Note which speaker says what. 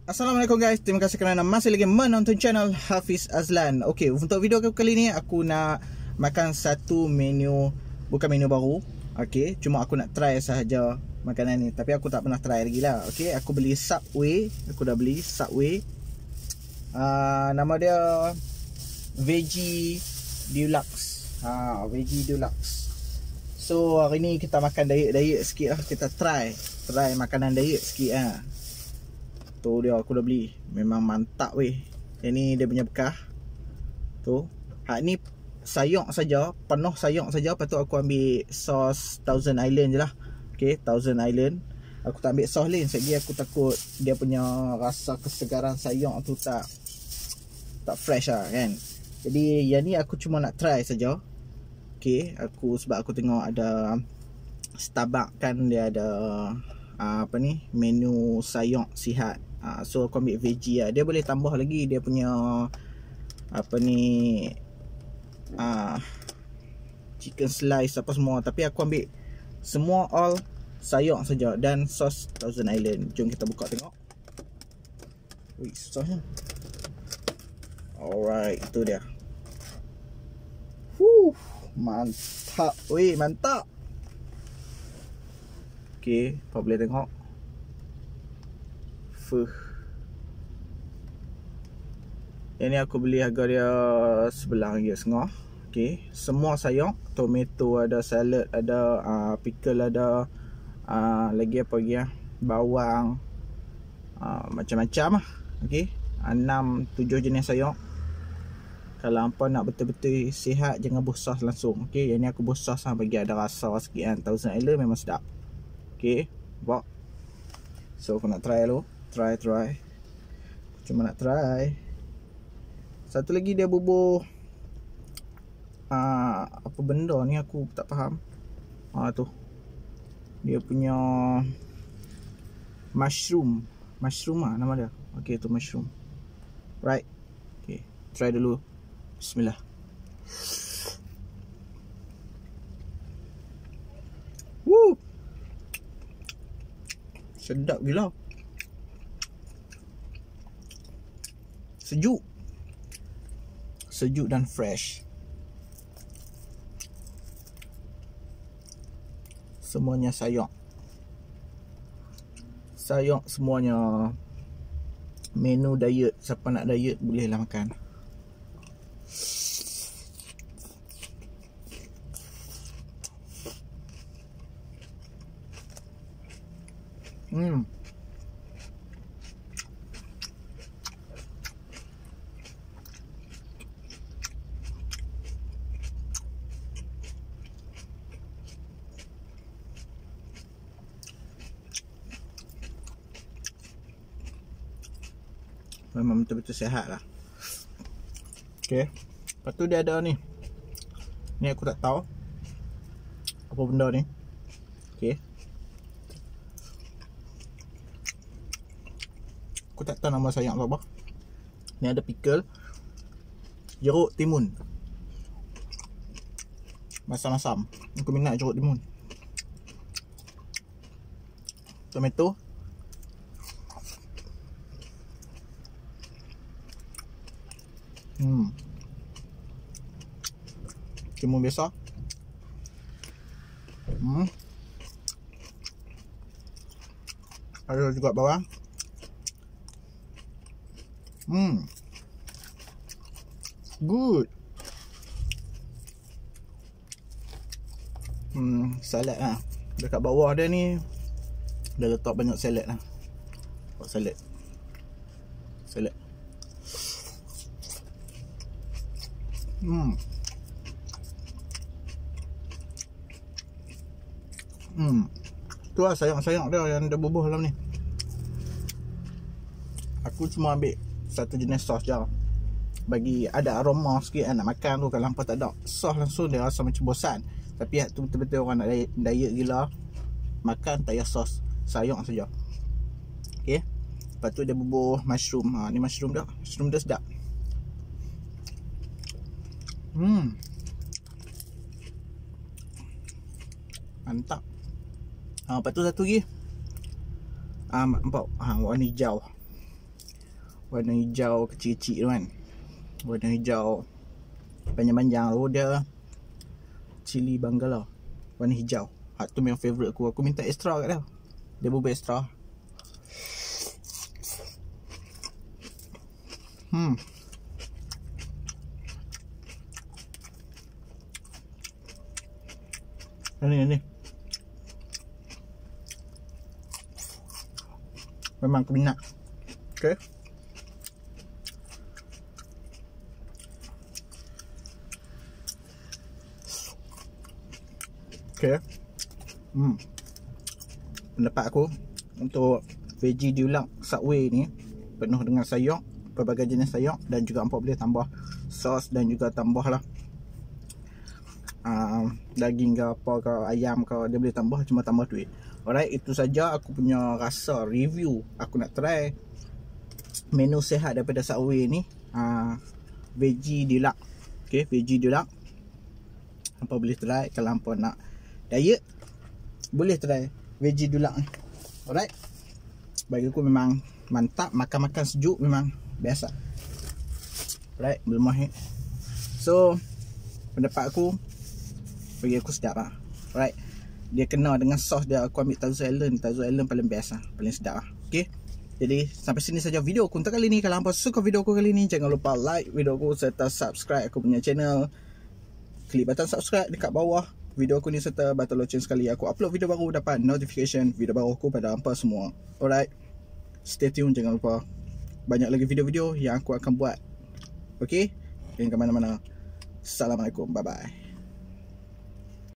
Speaker 1: Assalamualaikum guys, terima kasih kerana masih lagi menonton channel Hafiz Azlan. Okey, untuk video aku kali ni aku nak makan satu menu, bukan menu baru. Okey, cuma aku nak try sahaja makanan ni, tapi aku tak pernah try lagi lah. Okey, aku beli Subway, aku dah beli Subway. Nama dia Veggie Deluxe. Veggie Deluxe. So hari ni kita makan diet sikit lah. Kita try makanan diet sikit lah. Tu dia aku dah beli. Memang mantap weh. Yang ni dia punya bekah. Tu. Hak ni sayur saja, penuh sayur saja. Lepas tu aku ambil sos Thousand Island je lah. Okay, Thousand Island. Aku tak ambil sos lain. Sebab aku takut dia punya rasa kesegaran sayur tu tak fresh lah kan. Jadi yang ni aku cuma nak try saja. Okay, sebab aku tengok ada Starbucks kan, dia ada menu sayur sihat. So aku ambil veggie lah. Dia boleh tambah lagi dia punya chicken slice apa semua, tapi aku ambil semua all sayur saja dan sos Thousand Island. Jom kita buka tengok. Ui, susahnya. Alright, itu dia. Mantap. Weh, mantap. Okay, kau boleh tengok. Yang ni aku beli harga dia RM11.5. Okay, semua sayur. Tomato ada, salad ada, pickle ada, lagi apa lagi ya, bawang, macam-macam lah. Okay, 6-7 jenis sayur. Kalau hampa nak betul-betul sihat, jangan buh sos langsung. Okay, yang ni aku buh sos lah, bagi ada rasa sikit kan. Thousand Island memang sedap. Okay, buat. So aku nak try dulu. Try. Cuma nak try. Satu lagi dia bubuh apa benda ni aku tak faham. Tu dia punya mushroom nama dia. Okay, tu mushroom. Right. Okay, try dulu. Bismillah. Woo, sedap gila. Sejuk dan fresh. Semuanya sayur semuanya. Menu diet, siapa nak diet bolehlah makan. Memang betul-betul sihat lah. Okay, lepas tu dia ada ni aku tak tahu apa benda ni. Okay, aku tak tahu nama sayur apa. Ni ada pickle, jeruk timun, masam-masam. Aku minat jeruk timun. Tomato, timun biasa. Ada juga bawang. Good. Salad lah. Dekat bawah dia ni dah letak banyak salad lah. Salad. Tu lah sayur-sayur dia yang dah bubuh dalam ni. Aku cuma ambil satu jenis sos je, bagi ada aroma sikit nak makan tu. Kalau hampa tak ada sos langsung, dia rasa macam bosan. Tapi tu betul-betul orang nak diet gila, makan tak payah sos, sayur saja. Okay, lepas tu dia bubuh mushroom. Ni mushroom dia sedap. Mantap. Lepas tu satu lagi nampak warna hijau. warna hijau kecil-kecil tu kan. Warna hijau panjang-panjang tu dia cili Bangala. Warna hijau. Hak tu memang favourite aku. Aku minta extra kat dia. Dia bubur extra. Ini memang aku minat. Okay. Okay. Pendapat aku untuk veggie diulak Subway ni penuh dengan sayur, pelbagai jenis sayur, dan juga hampa boleh tambah sos dan juga tambah lah daging ke apa ke, ayam ke, dia boleh tambah, cuma tambah duit. Alright, itu saja aku punya rasa review. Aku nak try menu sihat daripada Subway ni, veggie diulak. Okay, veggie diulak hampa boleh try. Kalau hampa nak diet, boleh try veggie diulak ni. Alright, bagi aku memang mantap. Makan-makan sejuk memang biasa. Alright, belum mahir. So pendapat aku, bagi aku sedap lah. Alright, dia kena dengan sos dia. Aku ambil Tazo Island. Tazo Island paling best lah, paling sedap lah. Okay, jadi sampai sini saja video aku untuk kali ni. Kalau hampa suka video aku kali ni, jangan lupa like video aku serta subscribe aku punya channel. Klik butang subscribe dekat bawah video aku ni serta butang loceng sekali aku upload video baru, dapat notification video baru aku pada hampa semua. Alright, stay tune, jangan lupa. Banyak lagi video-video yang aku akan buat. Okay, jangan ke mana-mana. Assalamualaikum, bye bye.